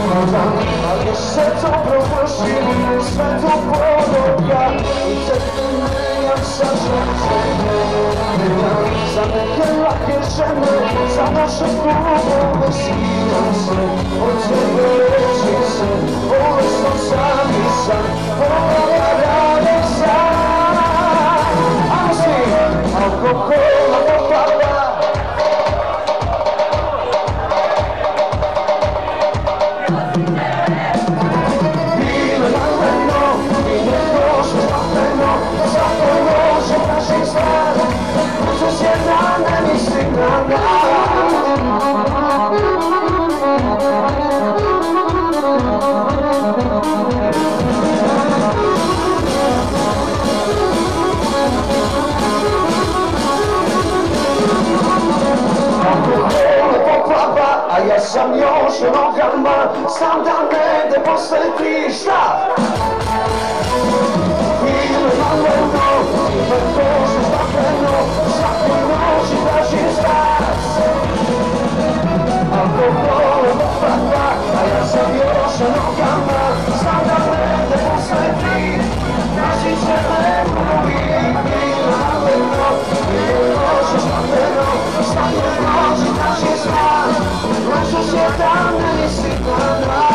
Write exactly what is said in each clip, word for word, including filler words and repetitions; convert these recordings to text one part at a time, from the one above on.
ali se to provrši, sve to podobja i tebe menjam sa ženom. Menjam za neke lake žene, za naše klubove skidam se, od tebe reći se, bolesno sam i sam, ovoga radim sam. Ajmo svi, alkohola popala. A ja sam još nogama, sam da negde posle tri šta? Ime maleno, ime kože stakleno, svaku noć i tražim spas. Alkohol do papa, a ja sam još nogama, sam da negde posle tri. Naši će me moji, ime maleno, ime kože stakleno, svaku noć i tražim spas. Noću je dan, ne misli dana.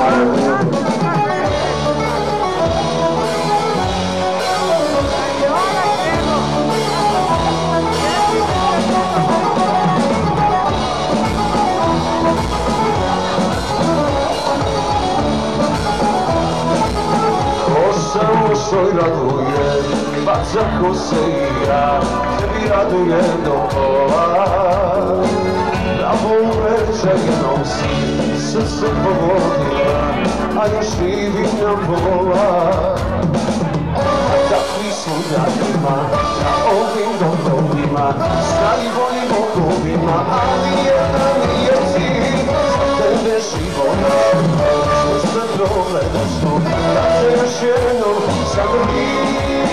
Ušoj raduje, baca kose i ja tebi radujem do pola. Pravo uveče nosi, srce povodila, a još živim na pola. A takvi smo danima, na ovim domovima, stari volim okovima, ali jedna nije ti, za tebe života. Što se progledaš tu, da se još jednom zagrlim,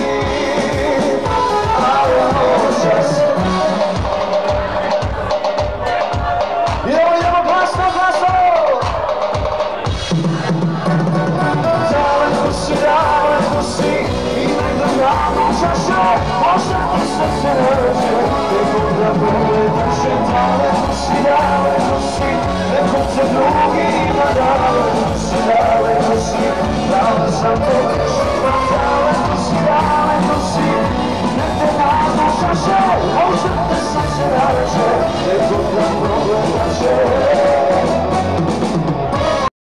a ja noćas. Idemo, idemo, glasno, glasno! Daleko si, daleko si, i negdje davno čaše, možda ti srce reče, nekog da bude duše. Daleko si, daleko si, nekog se drugi ima, daleko si, daleko si, dala sam te živa, daleko si, daleko si, negdje davno čaše, možda ti srce reče, nekog da bude duše.